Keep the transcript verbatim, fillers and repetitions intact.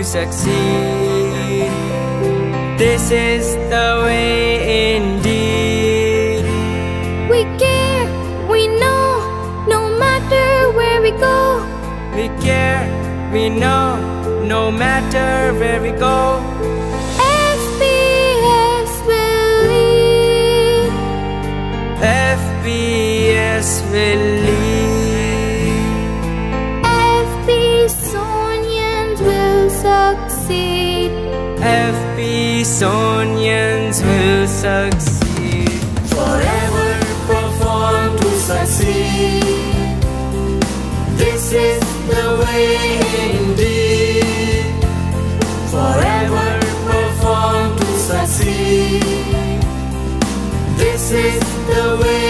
to succeed. This is the way indeed. We care, we know, no matter where we go. We care, we know, no matter where we go. F P S will lead. F P S will lead. FPSonians will succeed. FPSonians will succeed. Forever perform to succeed. This is the way indeed. Forever perform to succeed. This is the way